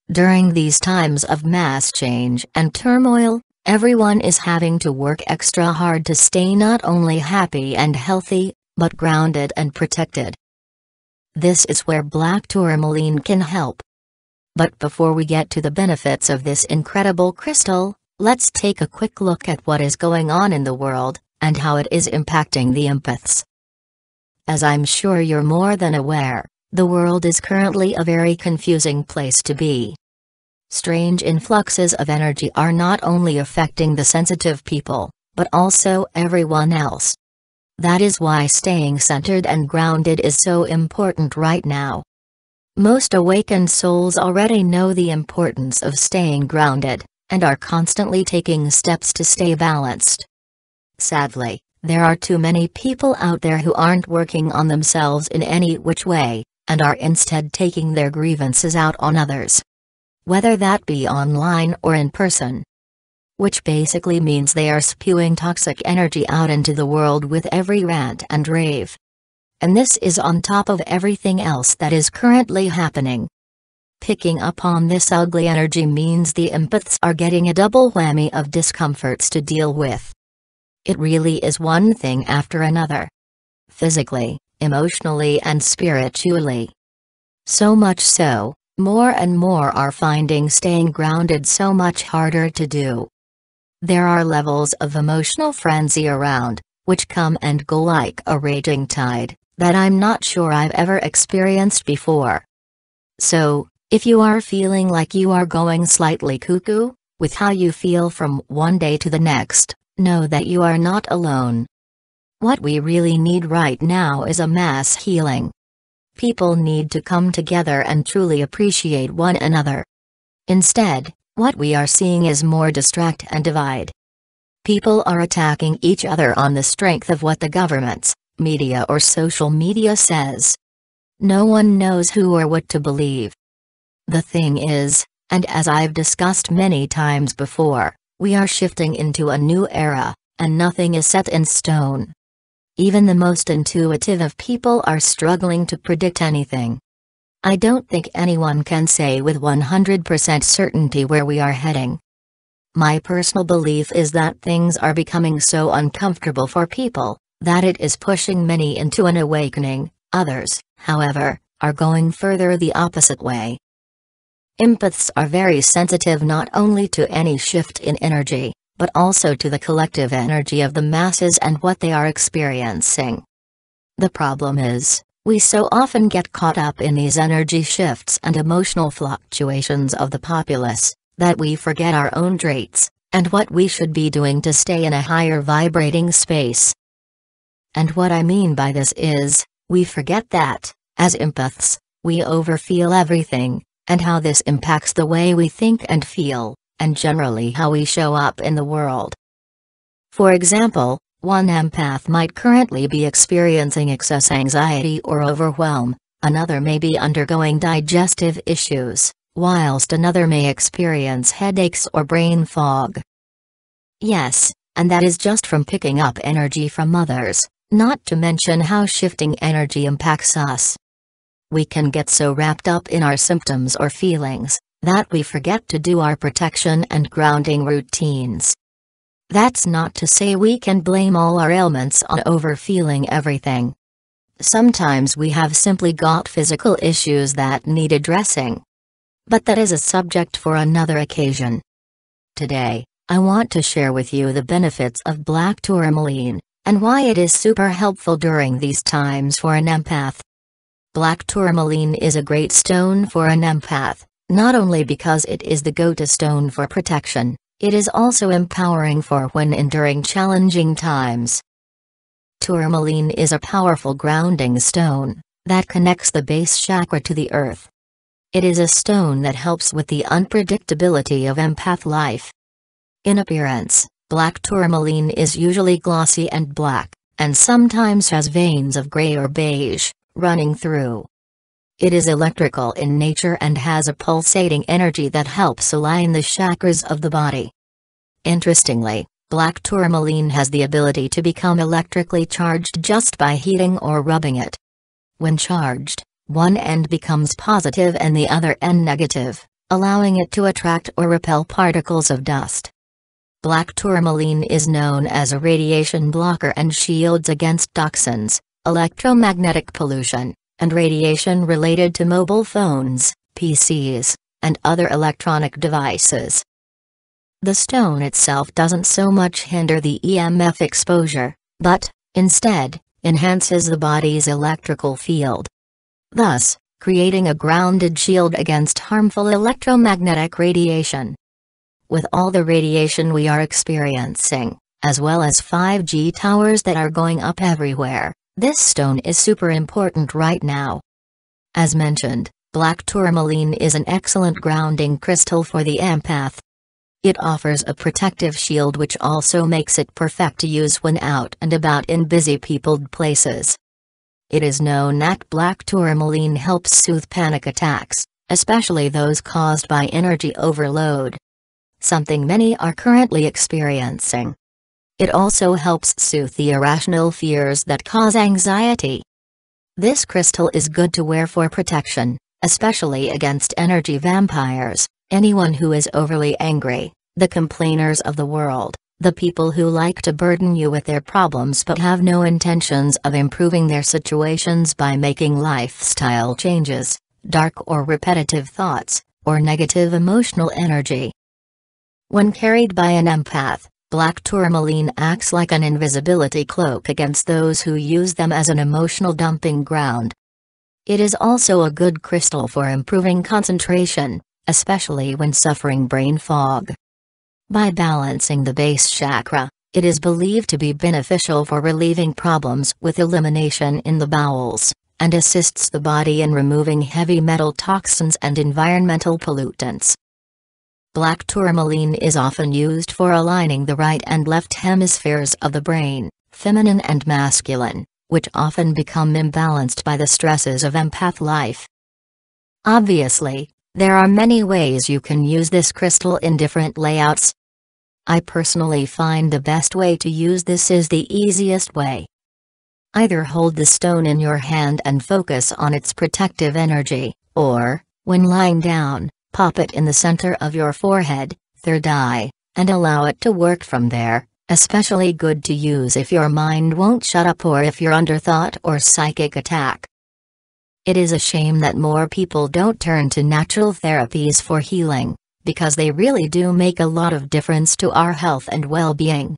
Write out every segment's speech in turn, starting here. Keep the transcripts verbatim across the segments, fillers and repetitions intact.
During these times of mass change and turmoil, everyone is having to work extra hard to stay not only happy and healthy, but grounded and protected. This is where black tourmaline can help. But before we get to the benefits of this incredible crystal, let's take a quick look at what is going on in the world, and how it is impacting the empaths. As I'm sure you're more than aware, the world is currently a very confusing place to be. Strange influxes of energy are not only affecting the sensitive people, but also everyone else. That is why staying centered and grounded is so important right now. Most awakened souls already know the importance of staying grounded, and are constantly taking steps to stay balanced. Sadly, there are too many people out there who aren't working on themselves in any which way, and are instead taking their grievances out on others. Whether that be online or in person. Which basically means they are spewing toxic energy out into the world with every rant and rave. And this is on top of everything else that is currently happening. Picking up on this ugly energy means the empaths are getting a double whammy of discomforts to deal with. It really is one thing after another. Physically, emotionally and spiritually. So much so, more and more are finding staying grounded so much harder to do. There are levels of emotional frenzy around, which come and go like a raging tide, that I'm not sure I've ever experienced before. So, if you are feeling like you are going slightly cuckoo, with how you feel from one day to the next, know that you are not alone. What we really need right now is a mass healing. People need to come together and truly appreciate one another. Instead, what we are seeing is more distract and divide. People are attacking each other on the strength of what the governments, media or social media says. No one knows who or what to believe. The thing is, and as I've discussed many times before, we are shifting into a new era, and nothing is set in stone. Even the most intuitive of people are struggling to predict anything. I don't think anyone can say with one hundred percent certainty where we are heading. My personal belief is that things are becoming so uncomfortable for people, that it is pushing many into an awakening. Others, however, are going further the opposite way. Empaths are very sensitive not only to any shift in energy, but also to the collective energy of the masses and what they are experiencing. The problem is, we so often get caught up in these energy shifts and emotional fluctuations of the populace, that we forget our own traits, and what we should be doing to stay in a higher vibrating space. And what I mean by this is, we forget that, as empaths, we overfeel everything, and how this impacts the way we think and feel, and generally how we show up in the world. For example, one empath might currently be experiencing excess anxiety or overwhelm, another may be undergoing digestive issues, whilst another may experience headaches or brain fog. Yes, and that is just from picking up energy from others, not to mention how shifting energy impacts us. We can get so wrapped up in our symptoms or feelings, that we forget to do our protection and grounding routines. That's not to say we can blame all our ailments on overfeeling everything. Sometimes we have simply got physical issues that need addressing. But that is a subject for another occasion. Today, I want to share with you the benefits of black tourmaline, and why it is super helpful during these times for an empath. Black tourmaline is a great stone for an empath, not only because it is the go-to stone for protection, it is also empowering for when enduring challenging times. Tourmaline is a powerful grounding stone that connects the base chakra to the earth. It is a stone that helps with the unpredictability of empath life. In appearance, black tourmaline is usually glossy and black, and sometimes has veins of gray or beige running through. It is electrical in nature and has a pulsating energy that helps align the chakras of the body. Interestingly, black tourmaline has the ability to become electrically charged just by heating or rubbing it. When charged, one end becomes positive and the other end negative, allowing it to attract or repel particles of dust. Black tourmaline is known as a radiation blocker and shields against toxins, electromagnetic pollution, and radiation related to mobile phones, P Cs, and other electronic devices. The stone itself doesn't so much hinder the E M F exposure, but, instead, enhances the body's electrical field, thus, creating a grounded shield against harmful electromagnetic radiation. With all the radiation we are experiencing, as well as five G towers that are going up everywhere, this stone is super important right now. As mentioned, black tourmaline is an excellent grounding crystal for the empath. It offers a protective shield which also makes it perfect to use when out and about in busy peopled places. It is known that black tourmaline helps soothe panic attacks, especially those caused by energy overload, something many are currently experiencing. It also helps soothe the irrational fears that cause anxiety. This crystal is good to wear for protection, especially against energy vampires, anyone who is overly angry, the complainers of the world, the people who like to burden you with their problems but have no intentions of improving their situations by making lifestyle changes, dark or repetitive thoughts, or negative emotional energy. When carried by an empath, black tourmaline acts like an invisibility cloak against those who use them as an emotional dumping ground. It is also a good crystal for improving concentration, especially when suffering brain fog. By balancing the base chakra, it is believed to be beneficial for relieving problems with elimination in the bowels, and assists the body in removing heavy metal toxins and environmental pollutants. Black tourmaline is often used for aligning the right and left hemispheres of the brain, feminine and masculine, which often become imbalanced by the stresses of empath life. Obviously, there are many ways you can use this crystal in different layouts. I personally find the best way to use this is the easiest way. Either hold the stone in your hand and focus on its protective energy, or, when lying down, pop it in the center of your forehead, third eye, and allow it to work from there, especially good to use if your mind won't shut up or if you're under thought or psychic attack. It is a shame that more people don't turn to natural therapies for healing, because they really do make a lot of difference to our health and well-being.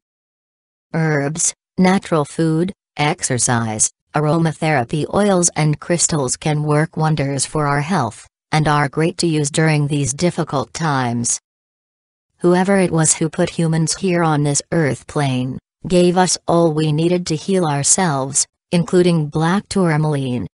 Herbs, natural food, exercise, aromatherapy oils and crystals can work wonders for our health, and are great to use during these difficult times. Whoever it was who put humans here on this earth plane, gave us all we needed to heal ourselves, including black tourmaline,